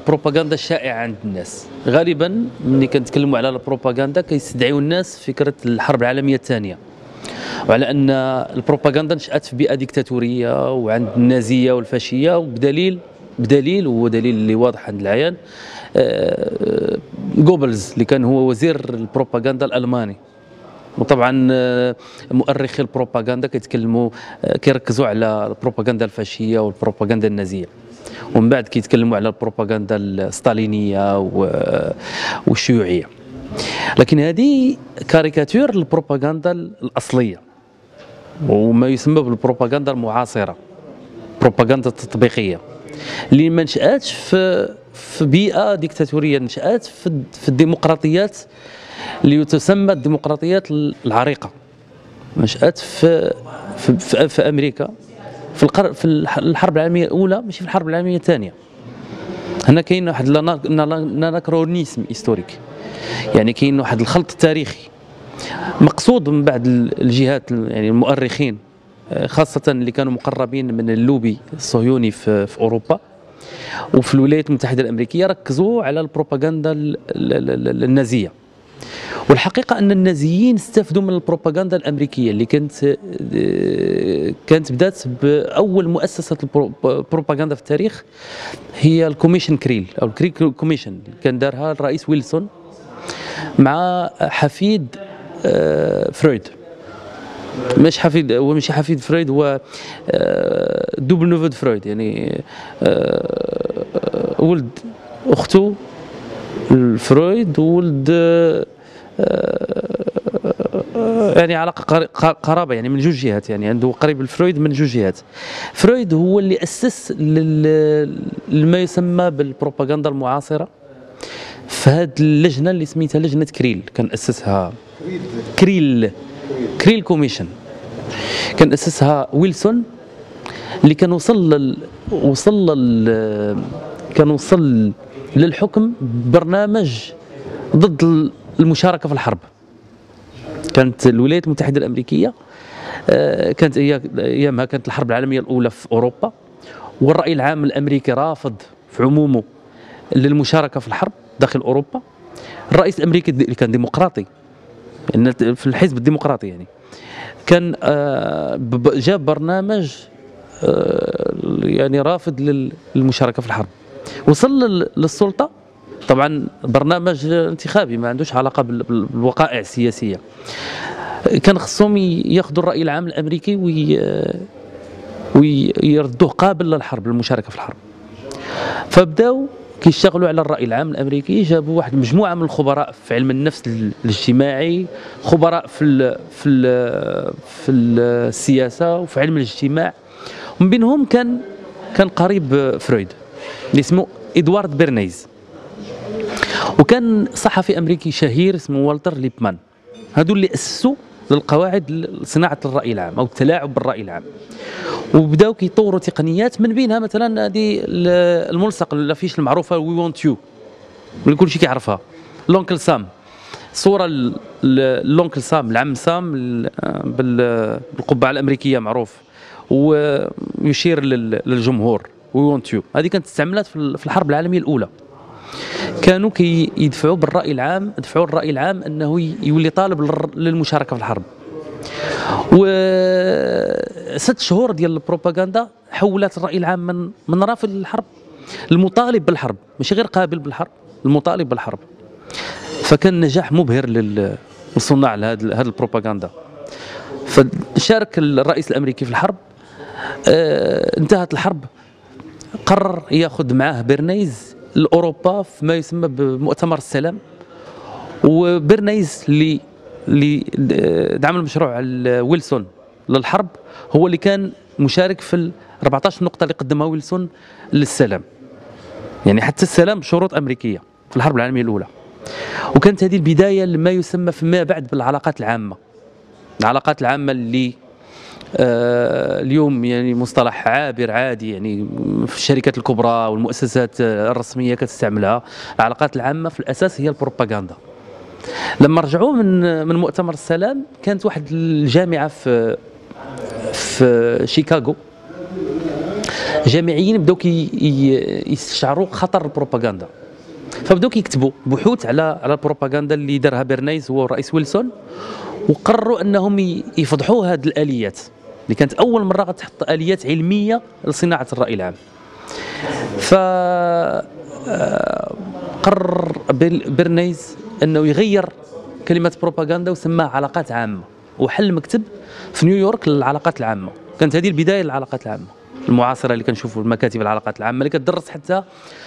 البروباغندا الشائعه عند الناس. غالبا ملي كنتكلموا على البروباغندا كيستدعيو الناس فكره الحرب العالميه الثانيه، وعلى ان البروباغندا نشأت في بيئه ديكتاتوريه وعند النازيه والفاشيه، بدليل وهو دليل اللي واضح عند العيان، جوبلز اللي كان هو وزير البروباغندا الالماني. وطبعا مؤرخي البروباغندا كيركزوا على البروباغندا الفاشيه والبروباغندا النازيه، ومن بعد كيتكلموا على البروباغندا الستالينيه والشيوعيه. لكن هذه كاريكاتير البروباغندا الاصليه، وما يسمى بالبروباغندا المعاصره، بروباغندا تطبيقيه اللي ما نشأتش في بيئه ديكتاتوريه، نشأت في الديمقراطيات اللي تسمى الديمقراطيات العريقه. نشأت في امريكا في الحرب العالميه الاولى، ماشي في الحرب العالميه الثانيه. هنا كاين واحد الاناكرونيسم هيستوريك، يعني كاين واحد الخلط تاريخي مقصود من بعض الجهات، يعني المؤرخين خاصه اللي كانوا مقربين من اللوبي الصهيوني في اوروبا وفي الولايات المتحده الامريكيه، ركزوا على البروباغندا النازيه. والحقيقه ان النازيين استفادوا من البروباغندا الامريكيه اللي كانت بدات باول مؤسسه البروباغندا في التاريخ، هي الكوميشن كريل او الكريل كوميشن، كان دارها الرئيس ويلسون مع حفيد فرويد. ماشي حفيد فرويد، هو دوبل نوفو فرويد، يعني ولد اخته فرويد وولد يعني علاقه قرابه، يعني من جوج جهات، يعني عنده قريب الفرويد من جوج جهات. فرويد هو اللي اسس لما يسمى بالبروباغندا المعاصره في هذه اللجنه اللي سميتها لجنه كريل. كان اسسها كريل كوميشن، كان اسسها ويلسون، اللي كان وصل للحكم برنامج ضد المشاركه في الحرب. كانت الولايات المتحده الامريكيه كانت ايامها كانت الحرب العالميه الاولى في اوروبا، والراي العام الامريكي رافض في عمومه للمشاركه في الحرب داخل اوروبا. الرئيس الامريكي اللي كان ديمقراطي، يعني في الحزب الديمقراطي، يعني كان جاب برنامج يعني رافض للمشاركه في الحرب. وصل للسلطه، طبعا برنامج انتخابي ما عندوش علاقه بالوقائع السياسيه. كان خصهم ياخذوا الراي العام الامريكي ويردوه قابل للحرب، للمشاركه في الحرب. فبداوا كيشتغلوا على الراي العام الامريكي، جابوا واحد مجموعه من الخبراء في علم النفس الاجتماعي، خبراء في السياسه وفي علم الاجتماع. ومن بينهم كان قريب فرويد اللي اسمه ادوارد بيرنيز، وكان صحفي امريكي شهير اسمه والتر ليبمان. هذو اللي اسسوا للقواعد لصناعه الراي العام او التلاعب بالراي العام. وبداو كيطوروا تقنيات، من بينها مثلا هذه الملصق الافيش المعروفه وي وونت يو اللي كل شيء كيعرفها، لونكل سام، صوره لونكل سام، العم سام بالقبعه الامريكيه معروف، ويشير للجمهور وي وونت يو. هذه كانت استعملت في الحرب العالميه الاولى. كانوا يدفعوا بالراي العام، دفعوا الراي العام انه يولي طالب للمشاركه في الحرب. و6 شهور ديال البروباغندا حولت الراي العام من رافض للحرب المطالب بالحرب، ماشي غير قابل بالحرب، المطالب بالحرب. فكان نجاح مبهر للصناع لهذه البروباغندا. فشارك الرئيس الامريكي في الحرب. انتهت الحرب، قرر ياخذ معاه بيرنيز لاوروبا في ما يسمى بمؤتمر السلام. وبيرنيز اللي دعم المشروع ويلسون للحرب هو اللي كان مشارك في ال 14 نقطة اللي قدمها ويلسون للسلام، يعني حتى السلام بشروط أمريكية في الحرب العالمية الأولى. وكانت هذه البداية لما يسمى فيما بعد بالعلاقات العامة. العلاقات العامة اللي اليوم يعني مصطلح عابر عادي، يعني في الشركات الكبرى والمؤسسات الرسمية كتستعملها. العلاقات العامة في الأساس هي البروباغندا. لما رجعوا من مؤتمر السلام، كانت واحد الجامعة في شيكاغو جامعيين بداو يستشعروا خطر البروباغندا، فبداو كيكتبوا بحوث على البروباغندا اللي دارها بيرنيز هو الرئيس ويلسون، وقرروا انهم يفضحوا هذه الاليات اللي كانت اول مره غتحط اليات علميه لصناعه الراي العام. ف قرر بيرنيز انه يغير كلمه بروباغندا وسماها علاقات عامه، وحل مكتب في نيويورك للعلاقات العامه. كانت هذه البدايه للعلاقات العامه المعاصره اللي كنشوفوا المكاتب العلاقات العامه اللي كتدرس حتى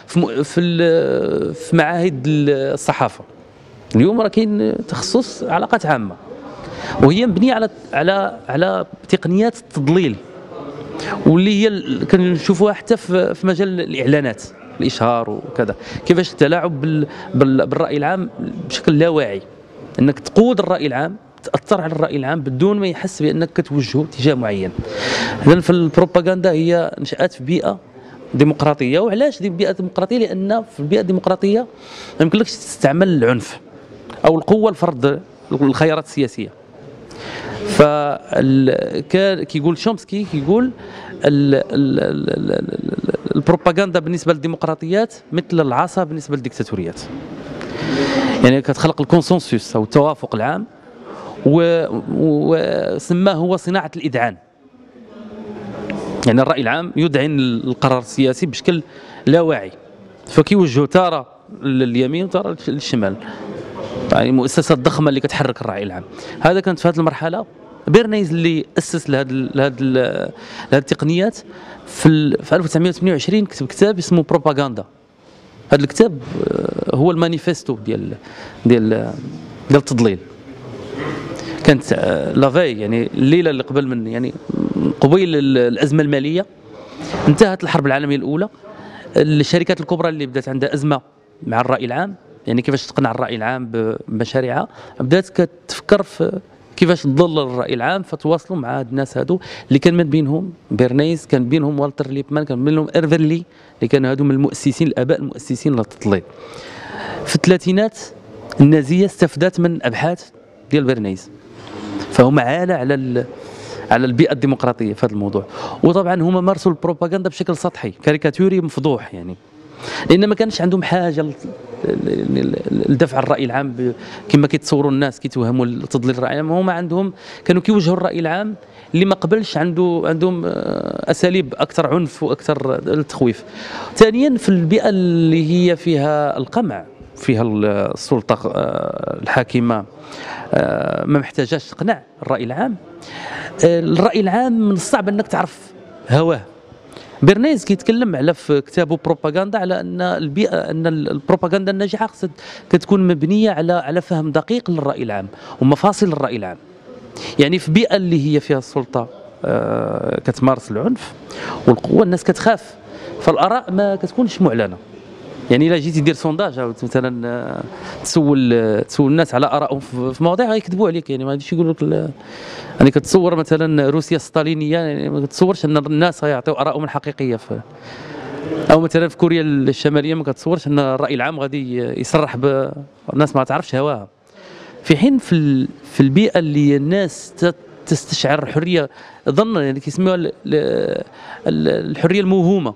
في معاهد الصحافه. اليوم راه كاين تخصص علاقات عامه، وهي مبنيه على تقنيات التضليل، واللي هي كنشوفوها حتى في مجال الاعلانات، الاشهار وكذا، كيفاش التلاعب بالراي العام بشكل لا واعي، انك تقود الراي العام، تاثر على الراي العام بدون ما يحس بانك كتوجهه اتجاه معين. اذا فالبروباغندا هي نشات في بيئه ديمقراطيه. وعلاش دي بيئه ديمقراطيه؟ لان في البيئه الديمقراطيه ما يمكنلكش تستعمل العنف او القوه لفرض الخيارات السياسيه. كيقول شومسكي، كيقول البروباغندا بالنسبه للديمقراطيات مثل العصا بالنسبه للديكتاتوريات، يعني كتخلق الكونسنسوس او التوافق العام، وسماه هو صناعه الاذعان. يعني الراي العام يذعن القرار السياسي بشكل لا واعي، فكيوجهوا تاره لليمين وتاره للشمال، يعني مؤسسات ضخمه اللي كتحرك الراي العام. هذا كانت في هذه المرحله بيرنيز اللي اسس لهذه التقنيات. في 1928 كتب كتاب اسمه بروباغندا. هذا الكتاب هو المانيفيستو ديال التضليل. كانت لافاي، يعني الليله اللي قبل من، يعني قبيل الازمه الماليه، انتهت الحرب العالميه الاولى. الشركات الكبرى اللي بدات عندها ازمه مع الراي العام، يعني كيفاش تقنع الراي العام بمشاريعها، بدات كتفكر في كيفاش تضلل الراي العام، فتواصلوا مع هاد الناس هادو اللي كان من بينهم بيرنيز، كان بينهم والتر ليبمان، كان بينهم ايرفيرلي، اللي كانوا هادو من المؤسسين، الاباء المؤسسين للتضليل. في الثلاثينات النازيه استفادت من ابحاث ديال بيرنيز، فهم عالة على البيئه الديمقراطيه في هذا الموضوع. وطبعا هما مارسوا البروباغندا بشكل سطحي كاريكاتوري مفضوح، يعني لان ما كانش عندهم حاجه لدفع الراي العام كما كيتصوروا الناس، كيتوهموا تضليل الراي العام. هما عندهم كانوا كيوجهوا الراي العام اللي ما قبلش عندهم اساليب اكثر عنف واكثر التخويف. ثانيا في البيئه اللي هي فيها القمع، فيها السلطه الحاكمه ما محتاجاش تقنع الراي العام. الراي العام من الصعب انك تعرف هواه. بيرنيز كيتكلم على في كتابه بروباغندا على ان البيئه، ان البروباغندا الناجحه خصها كتكون مبنيه على فهم دقيق للراي العام ومفاصل الراي العام. يعني في بيئه اللي هي فيها السلطه كتمارس العنف والقوه، الناس كتخاف، فالاراء ما كتكونش معلنه. يعني الا جيتي دير سونداج او مثلا تسول الناس على ارائهم في مواضيع، غيكذبوا عليك. يعني ما غاديش يقولوا لك، يعني كتصور مثلا روسيا الستالينيه، يعني ما كتصورش ان الناس غيعطيو ارائهم الحقيقيه او مثلا في كوريا الشماليه ما كتصورش ان الراي العام غادي يصرح الناس ما تعرفش هواها. في حين في البيئه اللي الناس تستشعر الحريه، ظن يعني كيسميوها الحريه الموهومه.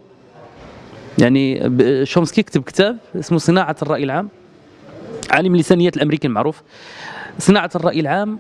يعني شومسكي كتب كتاب اسمه صناعة الرأي العام، عالم اللسانيات الأمريكي المعروف. صناعة الرأي العام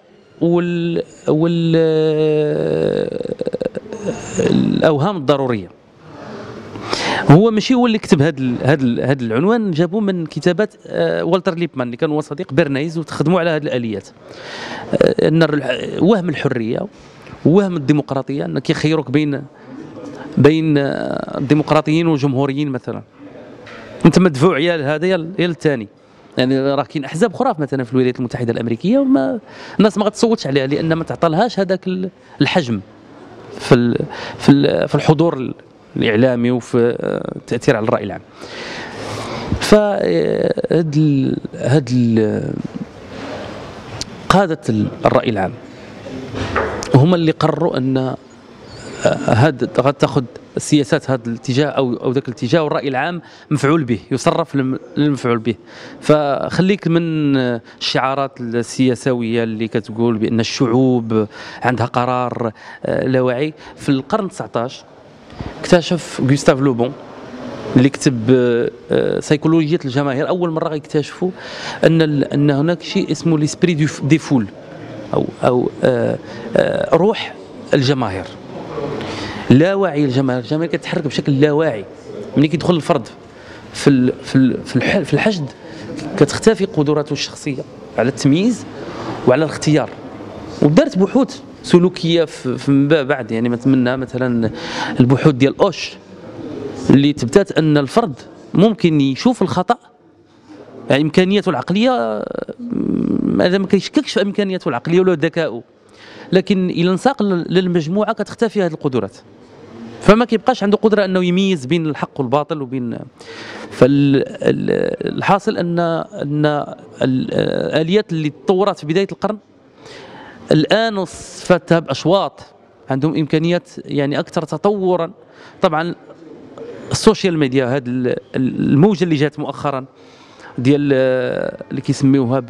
الأوهام الضرورية. هو ماشي هو اللي كتب هذا العنوان، جابوه من كتابات والتر ليبمان اللي كان هو صديق بيرنيز، وتخدموا على هذه الآليات. أن وهم الحرية ووهم الديمقراطية، أنك يخيروك بين الديمقراطيين والجمهوريين مثلا، انت مدفوع يا لهذا يا للثاني. يعني راه كاين احزاب اخرى مثلا في الولايات المتحده الامريكيه وما الناس ما غتصوتش عليها، لان ما تعطالهاش هذاك الحجم في الحضور الاعلامي وفي التاثير على الراي العام. قاده الراي العام هم اللي قرروا ان غتاخذ السياسات هذا الاتجاه او ذاك الاتجاه، والراي العام مفعول به، يصرف للمفعول به. فخليك من الشعارات السياسويه اللي كتقول بان الشعوب عندها قرار لا واعي. في القرن 19 اكتشف غوستاف لوبون اللي كتب سيكولوجية الجماهير. أول مرة غيكتشفوا أن هناك شيء اسمه ليسبري دي فول، أو روح الجماهير، لا وعي الجماهير كتحرك بشكل لا واعي. ملي كيدخل الفرد في الحشد كتختفي قدراته الشخصية على التمييز وعلى الاختيار. ودارت بحوث سلوكية في بعد، يعني منها مثلا البحوث ديال أوش اللي تبتات أن الفرد ممكن يشوف الخطأ، يعني إمكانياته العقلية هذا ما كيشككش في إمكانياته العقلية ولا ذكائه، لكن إلى انساق للمجموعة كتختفي هذه القدرات، فما كيبقاش عنده قدرة أنه يميز بين الحق والباطل وبين. فالحاصل أن الآليات اللي تطورت في بداية القرن الآن وصفتها بأشواط، عندهم إمكانيات يعني أكثر تطورا. طبعا السوشيال ميديا، هذه الموجة اللي جات مؤخرا ديال اللي كيسميوها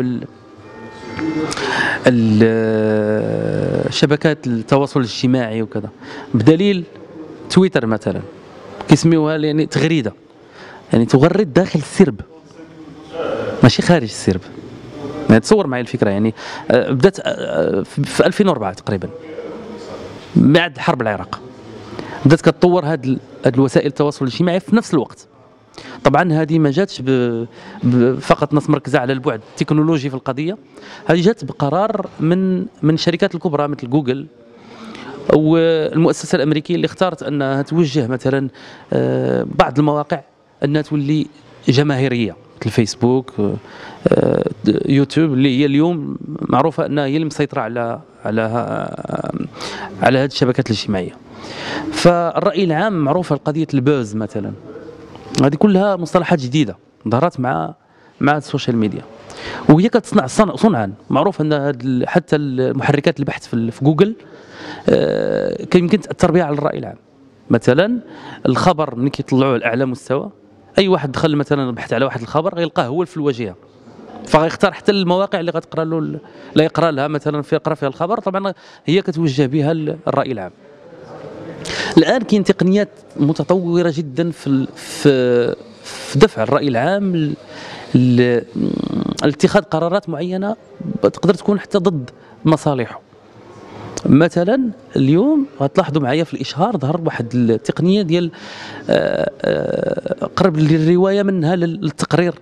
شبكات التواصل الاجتماعي وكذا، بدليل تويتر مثلا كيسميوها يعني تغريده، يعني تغرد داخل السرب ماشي خارج السرب. يعني تصور معي الفكره، يعني بدات في 2004 تقريبا بعد حرب العراق، بدات كتطور هاد الوسائل التواصل الاجتماعي في نفس الوقت. طبعا هذه ما جاتش فقط ناس مركزه على البعد التكنولوجي في القضيه، هذه جات بقرار من الشركات الكبرى مثل جوجل والمؤسسه الامريكيه اللي اختارت انها توجه مثلا بعض المواقع انها تولي جماهيريه مثل فيسبوك، يوتيوب، اللي هي اليوم معروفه انها هي اللي مسيطره على هذه الشبكات الاجتماعيه. فالراي العام معروفه قضيه البوز مثلا، هذه كلها مصطلحات جديده ظهرت مع السوشيال ميديا، وهي كتصنع صنعا. معروف ان حتى المحركات البحث في جوجل كان يمكن تاثر بها على الراي العام. مثلا الخبر ملي كيطلعوه لاعلى مستوى، اي واحد دخل مثلا بحث على واحد الخبر غيلقاه هو في الواجهه، فغيختار حتى المواقع اللي غتقرا له لا يقرا لها مثلا يقرا فيها الخبر، طبعا هي كتوجه بها الراي العام. الان كاين تقنيات متطوره جدا في دفع الراي العام لاتخاذ قرارات معينه تقدر تكون حتى ضد مصالحه. مثلا اليوم غتلاحظوا معايا في الاشهار ظهر واحد التقنيه ديال قرب للروايه منها للتقرير.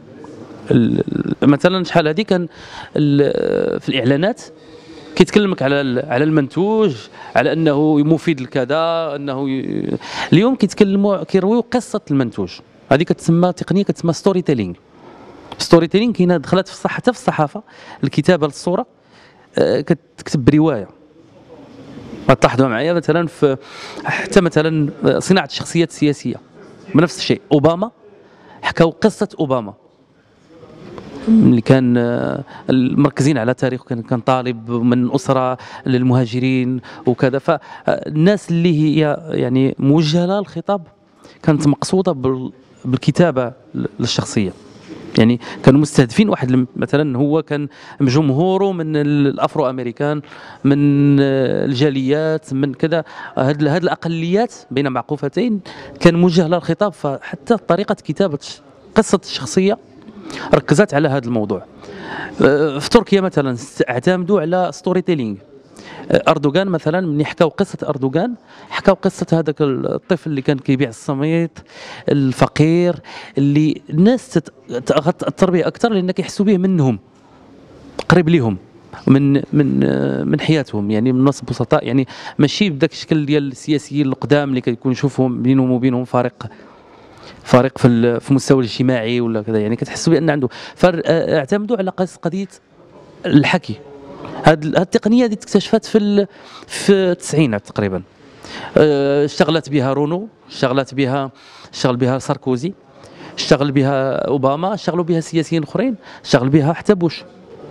مثلا شحال هذه كان في الاعلانات كيتكلمك على المنتوج، على انه مفيد لكذا، اليوم كيرويو قصه المنتوج. هذه كتسمى تقنيه كتسمى ستوري تيلينغ. ستوري تيلينغ كاينه دخلت في حتى في الصحافه، الكتابه للصوره، كتكتب بروايه. غتلاحظوا معايا مثلا في حتى مثلا صناعه الشخصيات السياسيه بنفس الشيء. اوباما حكاو قصه اوباما اللي كان مركزين على تاريخه، كان طالب من اسره للمهاجرين وكذا. فالناس اللي هي يعني موجهه لها الخطاب كانت مقصوده بالكتابه للشخصيه، يعني كانوا مستهدفين واحد مثلا هو كان جمهوره من الافرو امريكان، من الجاليات، من كذا، هذه الاقليات بين معقوفتين كان موجه لها الخطاب. فحتى طريقه كتابه قصه الشخصيه ركزت على هذا الموضوع. في تركيا مثلا اعتمدوا على ستوري تيلينغ. اردوغان مثلا ملي حكاو قصه اردوغان، حكاو قصه هذاك الطفل اللي كان كيبيع السميط، الفقير، اللي الناس تاثر به اكثر لان كيحسوا به منهم، قريب لهم من حياتهم، يعني من ناس بسطاء، يعني ماشي بداك الشكل ديال السياسيين القدام اللي كيكون نشوفهم بينهم وبينهم فارق في المستوى الاجتماعي ولا كذا، يعني كتحسوا بان عنده. فاعتمدوا على قضيه الحكي. هذه التقنيه هذه اكتشفت في التسعينات تقريبا. اشتغلت بها رونو، اشتغل بها ساركوزي، اشتغل بها اوباما، اشتغلوا بها سياسيين اخرين، اشتغل بها حتى بوش.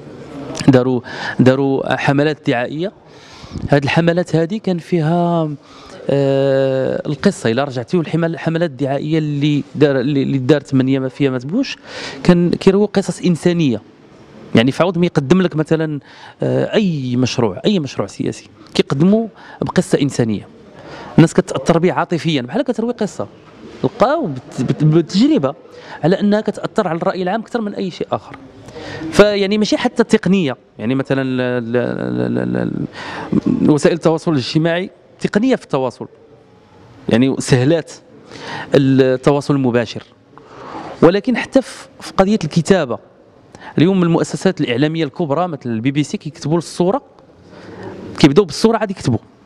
داروا حملات دعائيه. هذه الحملات هذه كان فيها القصه، الا رجعتي الحملات الدعائيه اللي دارت من فيها بوش، كان كيروي قصص انسانيه. يعني فعوض ما يقدم لك مثلا اي مشروع سياسي كيقدموا بقصه انسانيه. الناس كتاثر به عاطفيا بحال كتروي قصه. لقاو بالتجربه على انها كتاثر على الراي العام اكثر من اي شيء اخر. فيعني ماشي حتى التقنيه، يعني مثلا وسائل التواصل الاجتماعي تقنيه في التواصل، يعني سهلات التواصل المباشر، ولكن حتى في قضيه الكتابه اليوم المؤسسات الاعلاميه الكبرى مثل البي بي سي كيكتبوا الصوره، كيبداو بالصوره عاد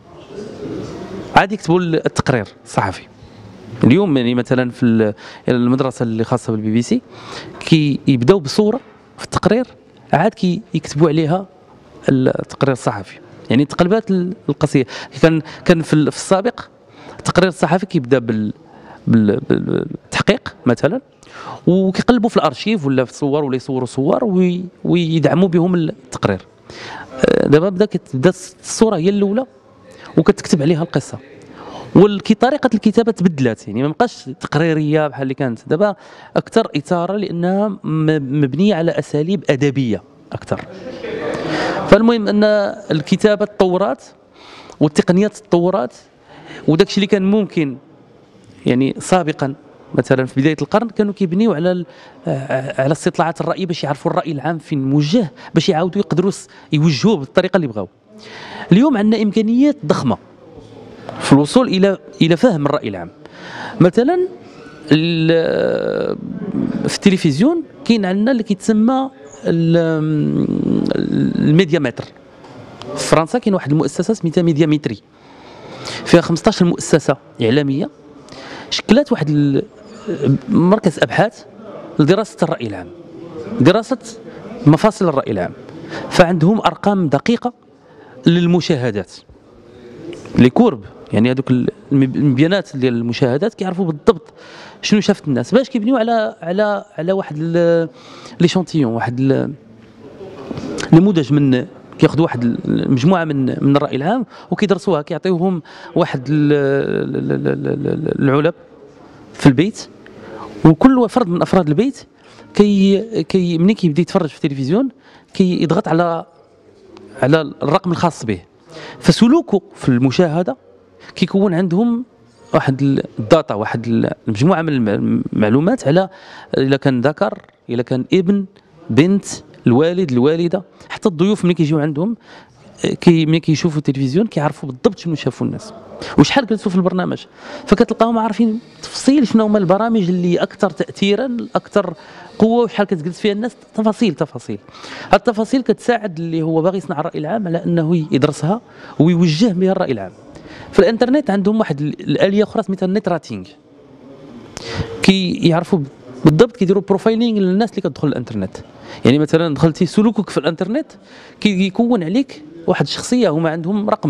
يكتبوا التقرير الصحفي. اليوم يعني مثلا في المدرسه اللي خاصه بالبي بي سي كيبداو بصوره في التقرير عاد كيكتبوا عليها التقرير الصحفي، يعني تقلبات القصيه. كان في السابق التقرير الصحفي كيبدا بالتحقيق مثلا، وكيقلبوا في الارشيف ولا في الصور ولا يصوروا صور ويدعموا بهم التقرير. دابا بدا الصوره هي الاولى وكتكتب عليها القصه، طريقه الكتابه تبدلات، يعني ما بقاش تقريريه بحال اللي كانت دابا، اكثر اثاره لانها مبنيه على اساليب ادبيه اكثر. فالمهم ان الكتابه تطورات والتقنيات تطورات، وداك الشيء اللي كان ممكن يعني سابقا مثلا في بدايه القرن كانوا كيبنيو على استطلاعات الراي باش يعرفوا الراي العام فين موجه، باش يعاودوا يقدروا يوجهوه بالطريقه اللي بغاو. اليوم عندنا امكانيات ضخمه في الوصول الى فهم الراي العام. مثلا في التلفزيون كاين عندنا اللي كيتسمى الميديا متر. في فرنسا كاين واحد المؤسسه سميتها ميديا ميتري، فيها 15 مؤسسه اعلاميه شكلات واحد مركز ابحاث لدراسه الراي العام، دراسه مفاصل الراي العام. فعندهم ارقام دقيقه للمشاهدات، لي كورب، يعني هذوك البيانات ديال المشاهدات كيعرفوا بالضبط شنو شافت الناس، باش كيبنيو على واحد ليشونتيون، واحد نموذج من كياخذوا واحد المجموعه من الراي العام وكيدرسوها، كيعطيوهم واحد العلب في البيت، وكل فرد من افراد البيت ملي كيبدا يتفرج في التلفزيون كيضغط على الرقم الخاص به، فسلوكه في المشاهده كيكون عندهم واحد الداتا، واحد المجموعه من المعلومات على اذا كان ذكر، اذا كان ابن، بنت، الوالد، الوالده، حتى الضيوف ملي كيجيو عندهم ملي كيشوفوا التلفزيون كيعرفوا بالضبط شنو شافوا الناس وشحال جلسوا في البرنامج. فكتلقاهم عارفين تفصيل شنو هما البرامج اللي اكثر تاثيرا، اكثر قوه، وشحال كتجلس فيها الناس، تفاصيل. هاد التفاصيل كتساعد اللي هو باغي يصنع الراي العام على انه يدرسها ويوجه بها الراي العام. في الانترنت عندهم واحد الاليه اخرى سميتها النت راتينغ، كيعرفوا بالضبط، كيديروا بروفايلينغ للناس اللي كتدخل الانترنت. يعني مثلا دخلتي سلوكك في الانترنت كيكون عليك واحد الشخصيه، هما عندهم رقم،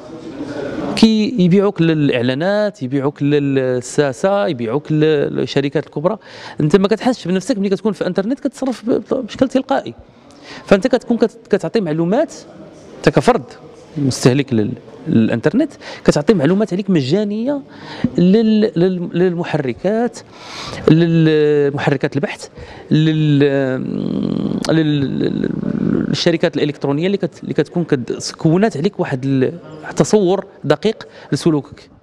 يبيعوك للاعلانات، يبيعوك للساسه، يبيعوك للشركات الكبرى. انت ما كتحسش بنفسك ملي كتكون في الانترنت، كتصرف بشكل تلقائي. فانت كتكون كتعطي معلومات، انت كفرد مستهلك للانترنت كتعطي معلومات عليك مجانيه للمحركات البحث، للشركات الالكترونيه اللي كتكون كونات عليك واحد تصور دقيق لسلوكك.